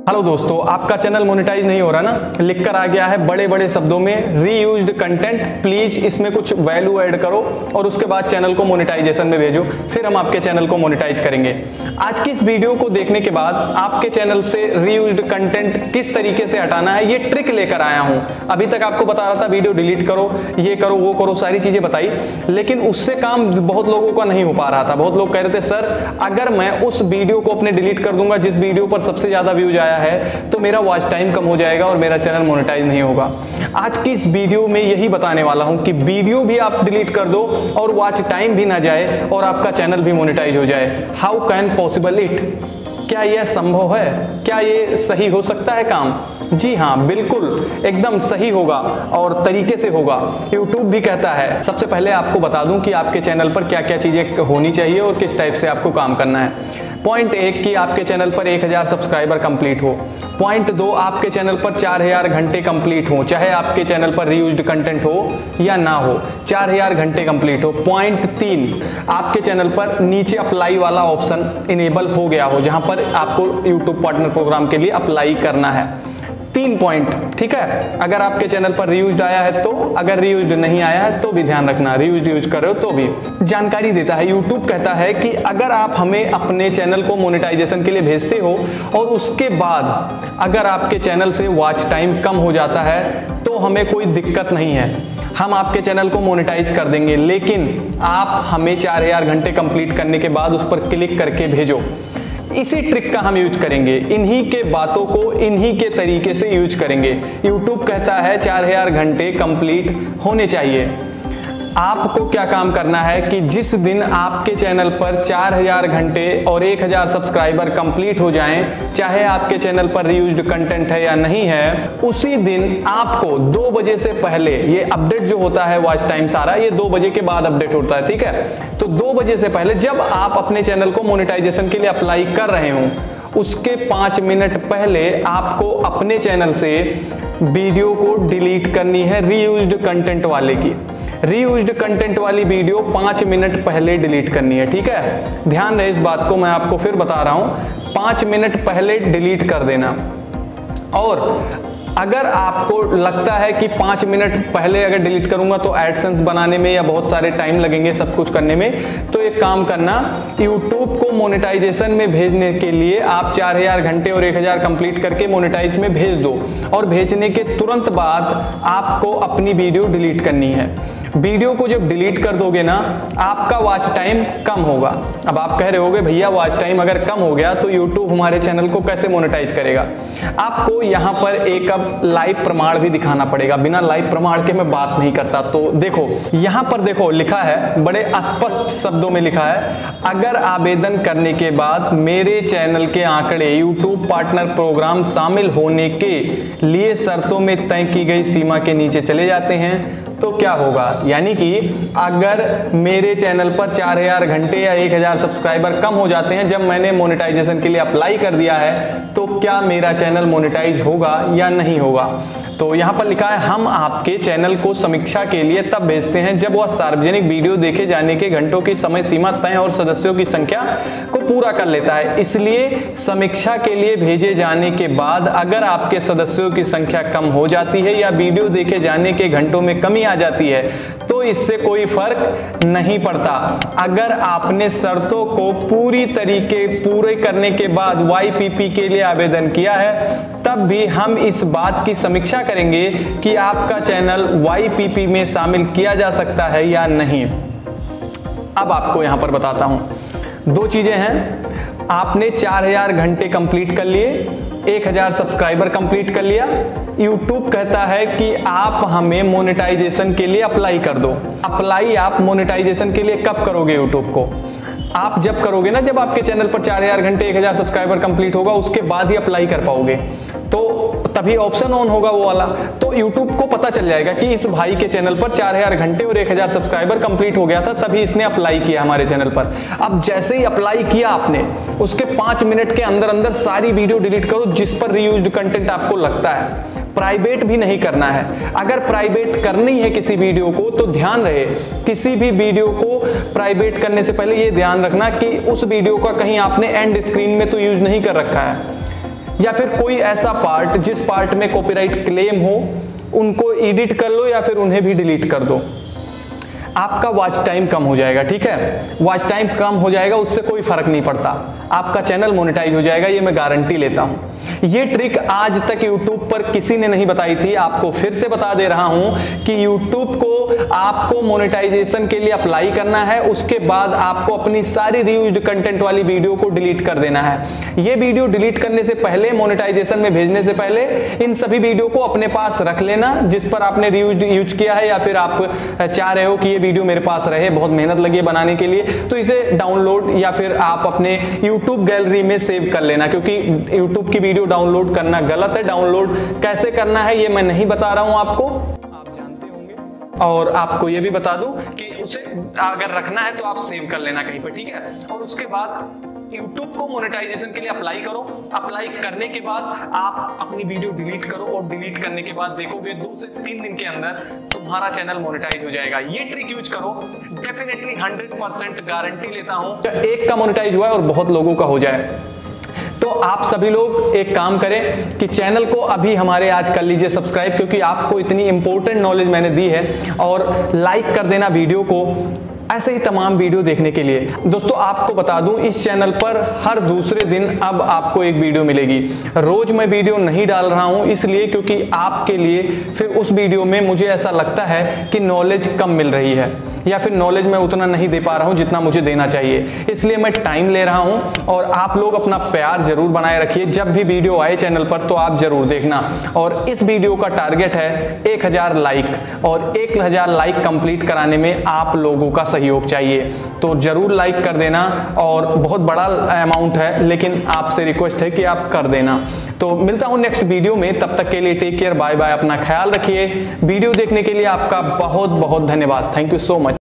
Hello दोस्तों, आपका channel monetise नहीं हो रहा ना, लिखकर आ गया है बड़े बड़े शब्दों में रीयूज्ड कंटेंट, प्लीज इसमें कुछ वैल्यू ऐड करो और उसके बाद चैनल को मोनेटाइजेशन में भेजो, फिर हम आपके चैनल को मोनेटाइज करेंगे। आज की इस वीडियो को देखने के बाद आपके चैनल से रीयूज्ड कंटेंट किस तरीके से हटाना है ये ट्रिक लेकर आया हूं। अभी तक आपको बता रहा था वीडियो डिलीट करो, ये करो, वो करो, सारी चीजें बताई, लेकिन उससे काम बहुत लोगों का नहीं हो पा रहा था। बहुत लोग कह रहे थे सर अगर मैं उस वीडियो को अपने डिलीट कर दूंगा जिस वीडियो पर सबसे ज्यादा व्यूज आया है तो मेरा वॉच टाइम कम हो जाएगा और मेरा चैनल मोनेटाइज नहीं होगा। आज की इस वीडियो में यही बताने वाला हूं कि वीडियो भी आप डिलीट कर दो और वॉच टाइम भी ना जाए और आपका चैनल भी मोनेटाइज हो जाए। How can possible it? क्या यह संभव है? क्या ये सही हो सकता है काम? जी हाँ, बिल्कुल एकदम सही होगा और तरीके से होगा। YouTube भी कहता है। सबसे पहले आपको बता दूं कि आपके चैनल पर क्या क्या चीजें होनी चाहिए और किस टाइप से आपको काम करना है। पॉइंट 1 कि आपके चैनल पर 1000 सब्सक्राइबर कंप्लीट हो। पॉइंट 2 आपके चैनल पर 4000 घंटे कंप्लीट हो, चाहे आपके चैनल पर रीयूज्ड कंटेंट हो या ना हो, 4000 घंटे कंप्लीट हो। पॉइंट 3 आपके चैनल पर नीचे अप्लाई वाला ऑप्शन इनेबल हो गया हो, जहां पर आपको YouTube पार्टनर प्रोग्राम के लिए अप्लाई करना है। 3 पॉइंट, ठीक है। अगर आपके चैनल पर रीयूज्ड आया है तो, अगर रीयूज्ड नहीं आया है तो भी ध्यान रखना, रीयूज्ड यूज कर रहे हो तो भी। जानकारी देता है YouTube, कहता है कि अगर आप हमें अपने चैनल को मोनेटाइजेशन के लिए भेजते हो और उसके बाद अगर आपके चैनल से वॉच टाइम कम हो जाता है तो हमें कोई दिक्कत नहीं है, हम आपके चैनल को मोनेटाइज कर देंगे, लेकिन आप हमें 4000 घंटे कंप्लीट करने के बाद उस पर क्लिक करके भेजो। इसी ट्रिक का हम यूज करेंगे, इन्हीं के बातों को इन्हीं के तरीके से यूज करेंगे। YouTube कहता है 4000 घंटे कंप्लीट होने चाहिए। आपको क्या काम करना है कि जिस दिन आपके चैनल पर 4000 घंटे और 1000 सब्सक्राइबर कंप्लीट हो जाएं, चाहे आपके चैनल पर रीयूज्ड कंटेंट है या नहीं है, उसी दिन आपको 2 बजे से पहले, ये अपडेट जो होता है वॉच टाइम सारा ये 2 बजे के बाद अपडेट होता है, ठीक है। तो 2 बजे से पहले जब आप अपने चैनल को मोनेटाइजेशन के लिए अप्लाई कर रहे हो, उसके 5 मिनट पहले आपको अपने चैनल से वीडियो को डिलीट करनी है रीयूज्ड कंटेंट वाले की। रीयूज्ड कंटेंट वाली वीडियो 5 मिनट पहले डिलीट करनी है, ठीक है। ध्यान रहे इस बात को, मैं आपको फिर बता रहा हूं, 5 मिनट पहले डिलीट कर देना। और अगर आपको लगता है कि 5 मिनट पहले अगर डिलीट करूंगा तो एडसेंस बनाने में या बहुत सारे टाइम लगेंगे सब कुछ करने में, तो एक काम करना, YouTube को मोनेटाइजेशन में भेजने के लिए आप 4000 घंटे और 1000 कंप्लीट करके मोनेटाइज में भेज दो और भेजने के तुरंत बाद आपको अपनी वीडियो डिलीट करनी है। वीडियो को जब डिलीट कर दोगे ना, आपका वॉच टाइम कम होगा। अब आप कह रहे होगे भैया वॉच टाइम अगर कम हो गया तो YouTube हमारे चैनल को कैसे मोनेटाइज करेगा? आपको यहाँ पर एक अब लाइव प्रमाण भी दिखाना पड़ेगा। बिना लाइव प्रमाण के मैं बात नहीं करता। तो देखो यहाँ पर, देखो लिखा है, बड़े स्पष्ट शब्दों में लिखा है, अगर आवेदन करने के बाद मेरे चैनल के आंकड़े YouTube पार्टनर प्रोग्राम शामिल होने के लिए शर्तों में तय की गई सीमा के नीचे चले जाते हैं तो क्या होगा? यानी कि अगर मेरे चैनल पर 4000 घंटे या 1000 सब्सक्राइबर कम हो जाते हैं जब मैंने मोनेटाइजेशन के लिए अप्लाई कर दिया है, तो क्या मेरा चैनल मोनेटाइज होगा या नहीं होगा? तो यहाँ पर लिखा है, हम आपके चैनल को समीक्षा के लिए तब भेजते हैं जब वह सार्वजनिक वीडियो देखे जाने के घंटों की समय सीमा तय और सदस्यों की संख्या को पूरा कर लेता है। इसलिए समीक्षा के लिए भेजे जाने के बाद अगर आपके सदस्यों की संख्या कम हो जाती है या वीडियो देखे जाने के घंटों में कमी आ जाती है तो इससे कोई फर्क नहीं पड़ता। अगर आपने शर्तों को पूरे करने के बाद YPP के लिए आवेदन किया है तब भी हम इस बात की समीक्षा करेंगे कि आपका चैनल YPP में शामिल किया जा सकता है या नहीं। अब आपको यहां पर बताता हूं, 2 चीजें हैं। आपने 4000 घंटे कंप्लीट कर लिए, 1000 सब्सक्राइबर कंप्लीट कर लिया। YouTube कहता है कि आप हमें मोनेटाइजेशन के लिए अप्लाई कर दो। अप्लाई आप मोनेटाइजेशन के लिए कब करोगे? YouTube को आप जब करोगे ना, जब आपके चैनल पर 4000 घंटे 1000 सब्सक्राइबर कंप्लीट होगा, उसके बाद ही अप्लाई कर पाओगे, तो तभी ऑप्शन ऑन होगा वो वाला। तो YouTube को पता चल जाएगा कि इस भाई के चैनल पर 4000 घंटे और 1000 सब्सक्राइबर कंप्लीट हो गया था, तभी इसने अप्लाई किया हमारे चैनल पर। अब जैसे ही अप्लाई किया आपने, उसके 5 मिनट के अंदर अंदर सारी वीडियो डिलीट करो जिस पर रीयूज्ड कंटेंट आपको लगता है। प्राइवेट भी नहीं करना है। अगर प्राइवेट करनी है किसी वीडियो को तो ध्यान रहे, किसी भी वीडियो को प्राइवेट करने से पहले ये ध्यान रखना कि उस वीडियो का कहीं आपने एंड स्क्रीन में तो यूज नहीं कर रखा है। या फिर कोई ऐसा पार्ट जिस पार्ट में कॉपीराइट क्लेम हो उनको एडिट कर लो या फिर उन्हें भी डिलीट कर दो। आपका वॉच टाइम कम हो जाएगा, ठीक है, वॉच टाइम कम हो जाएगा, उससे कोई फर्क नहीं पड़ता, आपका चैनल मोनेटाइज हो जाएगा, ये मैं गारंटी लेता हूं। ये ट्रिक आज तक YouTube पर किसी ने नहीं बताई थी, आपको फिर से बता दे रहा हूं कि YouTube को आपको मोनेटाइजेशन के लिए अप्लाई करना है, उसके बाद आपको अपनी सारी रीयूज्ड कंटेंट वाली वीडियो को डिलीट कर देना है। ये वीडियो डिलीट करने से पहले, मोनेटाइजेशन में भेजने से पहले इन सभी वीडियो को अपने पास रख लेना जिस पर आपने रीयूज किया है, या फिर आप चाह रहे हो कि ये वीडियो मेरे पास रहे, बहुत मेहनत लगी है बनाने के लिए, तो इसे डाउनलोड या फिर आप अपने YouTube गैलरी में सेव कर लेना, क्योंकि YouTube की वीडियो डाउनलोड करना गलत है। डाउनलोड कैसे करना है ये मैं नहीं बता रहा हूं आपको, आप जानते होंगे। और आपको ये भी बता दूं कि उसे अगर रखना है तो आप सेव कर लेना कहीं पे, ठीक है। और उसके बाद YouTube को मोनेटाइजेशन के लिए अप्लाई करो। अप्लाई करने के बाद आप अपनी वीडियो डिलीट करो, और डिलीट करने के बाद देखोगे 2 से 3 दिन के अंदर तुम्हारा चैनल मोनेटाइज हो जाएगा। ये ट्रिक यूज करो, डेफिनेटली 100% गारंटी लेता हूं। एक का मोनेटाइज हुआ है और बहुत लोगों का हो जाए। तो आप सभी लोग एक काम करें कि चैनल को अभी हमारे आज कर लीजिए सब्सक्राइब, क्योंकि आपको इतनी इंपॉर्टेंट नॉलेज मैंने दी है। और लाइक कर देना वीडियो को, ऐसे ही तमाम वीडियो देखने के लिए। दोस्तों आपको बता दूं, इस चैनल पर हर दूसरे दिन अब आपको एक वीडियो मिलेगी। रोज मैं वीडियो नहीं डाल रहा हूं, इसलिए क्योंकि आपके लिए फिर उस वीडियो में मुझे ऐसा लगता है कि नॉलेज कम मिल रही है, या फिर नॉलेज मैं उतना नहीं दे पा रहा हूं जितना मुझे देना चाहिए, इसलिए मैं टाइम ले रहा हूं। और आप लोग अपना प्यार जरूर बनाए रखिए, जब भी वीडियो आए चैनल पर तो आप जरूर देखना। और इस वीडियो का टारगेट है 1000 लाइक, और 1000 लाइक कंप्लीट कराने में आप लोगों का सहयोग चाहिए, तो जरूर लाइक कर देना। और बहुत बड़ा अमाउंट है, लेकिन आपसे रिक्वेस्ट है कि आप कर देना। तो मिलता हूं नेक्स्ट वीडियो में, तब तक के लिए टेक केयर, बाय बाय, अपना ख्याल रखिए। वीडियो देखने के लिए आपका बहुत बहुत धन्यवाद, थैंक यू सो मच।